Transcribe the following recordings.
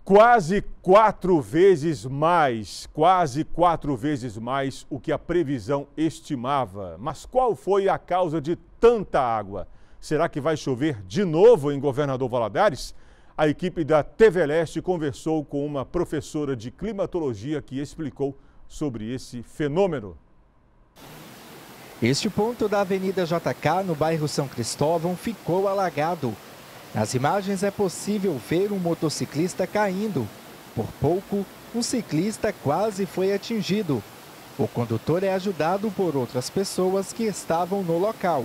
Quase quatro vezes mais o que a previsão estimava. Mas qual foi a causa de tanta água? Será que vai chover de novo em Governador Valadares? A equipe da TV Leste conversou com uma professora de climatologia que explicou sobre esse fenômeno. Este ponto da Avenida JK, no bairro São Cristóvão, ficou alagado. Nas imagens é possível ver um motociclista caindo. Por pouco, um ciclista quase foi atingido. O condutor é ajudado por outras pessoas que estavam no local.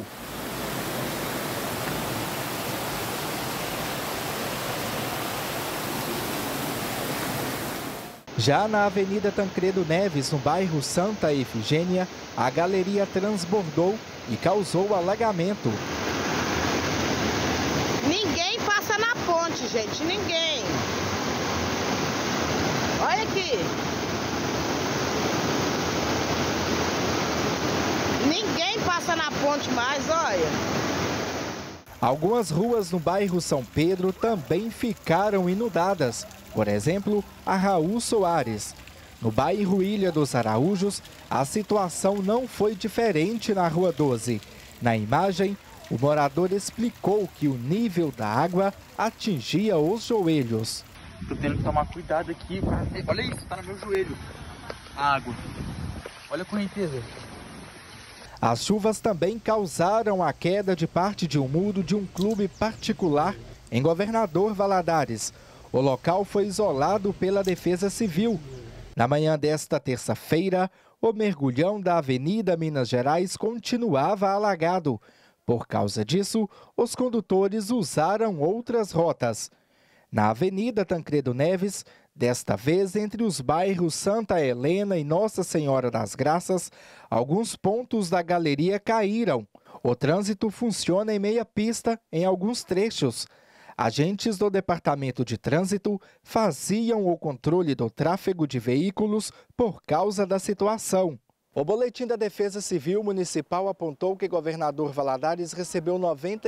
Já na Avenida Tancredo Neves, no bairro Santa Efigênia, a galeria transbordou e causou alagamento. Ninguém passa na ponte, gente, ninguém. Olha aqui. Ninguém passa na ponte mais, olha. Algumas ruas no bairro São Pedro também ficaram inundadas. Por exemplo, a Raul Soares. No bairro Ilha dos Araújos, a situação não foi diferente na Rua 12. Na imagem, o morador explicou que o nível da água atingia os joelhos. Tô tendo que tomar cuidado aqui. Olha isso, tá no meu joelho. A água. Olha a correnteza. As chuvas também causaram a queda de parte de um muro de um clube particular em Governador Valadares. O local foi isolado pela Defesa Civil. Na manhã desta terça-feira, o mergulhão da Avenida Minas Gerais continuava alagado. Por causa disso, os condutores usaram outras rotas. Na Avenida Tancredo Neves, desta vez entre os bairros Santa Helena e Nossa Senhora das Graças, alguns pontos da galeria caíram. O trânsito funciona em meia pista em alguns trechos. Agentes do Departamento de Trânsito faziam o controle do tráfego de veículos por causa da situação. O boletim da Defesa Civil Municipal apontou que Governador Valadares recebeu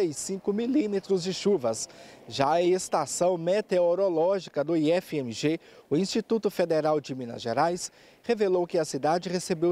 95 milímetros de chuvas. Já a estação meteorológica do IFMG, o Instituto Federal de Minas Gerais, revelou que a cidade recebeu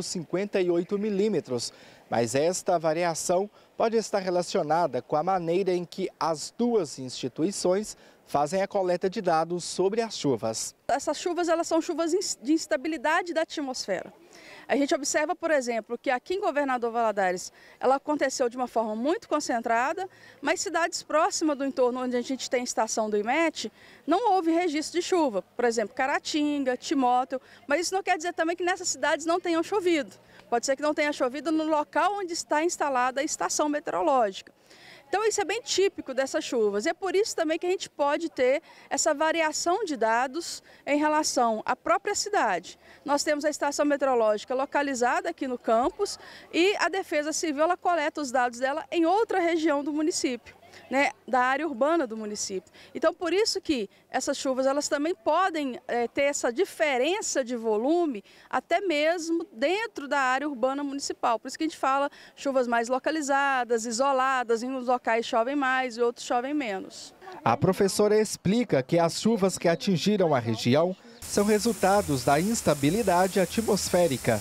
58 milímetros. Mas esta variação pode estar relacionada com a maneira em que as duas instituições fazem a coleta de dados sobre as chuvas. Essas chuvas elas são chuvas de instabilidade da atmosfera. A gente observa, por exemplo, que aqui em Governador Valadares ela aconteceu de uma forma muito concentrada, mas cidades próximas do entorno onde a gente tem estação do IMET, não houve registro de chuva. Por exemplo, Caratinga, Timóteo, mas isso não quer dizer também que nessas cidades não tenham chovido. Pode ser que não tenha chovido no local onde está instalada a estação meteorológica. Então isso é bem típico dessas chuvas e é por isso também que a gente pode ter essa variação de dados em relação à própria cidade. Nós temos a estação meteorológica localizada aqui no campus e a Defesa Civil ela coleta os dados dela em outra região do município, né, da área urbana do município. Então, por isso que essas chuvas elas também podem ter essa diferença de volume até mesmo dentro da área urbana municipal. Por isso que a gente fala chuvas mais localizadas, isoladas, em uns locais chovem mais e outros chovem menos. A professora explica que as chuvas que atingiram a região são resultados da instabilidade atmosférica.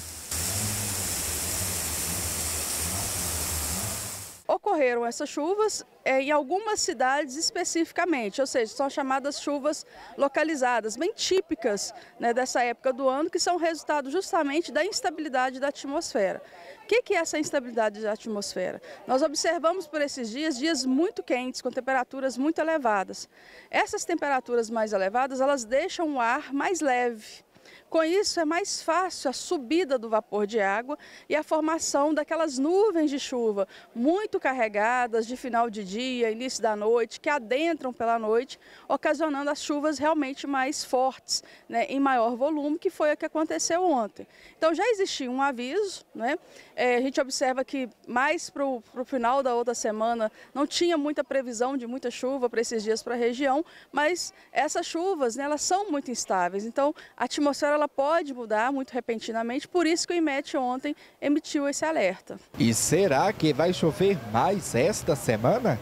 Ocorreram essas chuvas em algumas cidades especificamente, ou seja, são chamadas chuvas localizadas, bem típicas, né, dessa época do ano, que são resultado justamente da instabilidade da atmosfera. O que é essa instabilidade da atmosfera? Nós observamos por esses dias muito quentes, com temperaturas muito elevadas. Essas temperaturas mais elevadas, elas deixam o ar mais leve. Com isso, é mais fácil a subida do vapor de água e a formação daquelas nuvens de chuva muito carregadas de final de dia, início da noite, que adentram pela noite, ocasionando as chuvas realmente mais fortes, né, em maior volume, que foi o que aconteceu ontem. Então já existia um aviso, né? A gente observa que mais para o final da outra semana não tinha muita previsão de muita chuva para esses dias para a região, mas essas chuvas, né, elas são muito instáveis, então a atmosfera ela pode mudar muito repentinamente, por isso que o IMET ontem emitiu esse alerta. E será que vai chover mais esta semana?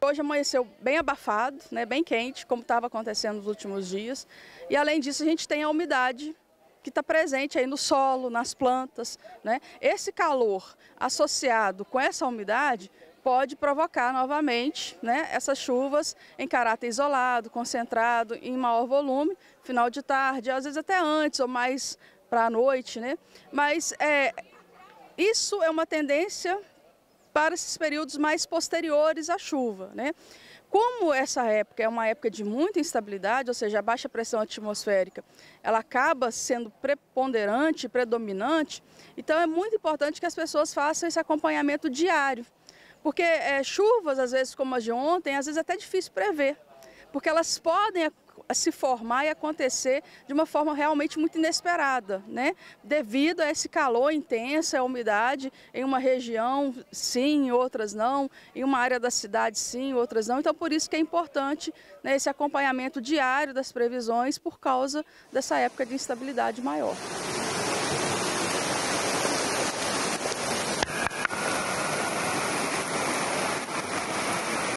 hoje amanheceu bem abafado, né, bem quente, como estava acontecendo nos últimos dias. E além disso, a gente tem a umidade que está presente aí no solo, nas plantas, né? Esse calor associado com essa umidade pode provocar novamente, né, essas chuvas em caráter isolado, concentrado, em maior volume, final de tarde, às vezes até antes ou mais para a noite, né? Mas isso é uma tendência para esses períodos mais posteriores à chuva, né? Como essa época é uma época de muita instabilidade, ou seja, a baixa pressão atmosférica, ela acaba sendo preponderante, predominante, então é muito importante que as pessoas façam esse acompanhamento diário. Porque chuvas, às vezes como as de ontem, às vezes é até difícil prever, porque elas podem se formar e acontecer de uma forma realmente muito inesperada, né? Devido a esse calor intenso, a umidade, em uma região sim, em outras não, em uma área da cidade sim, em outras não. Então, por isso que é importante, né, esse acompanhamento diário das previsões por causa dessa época de instabilidade maior.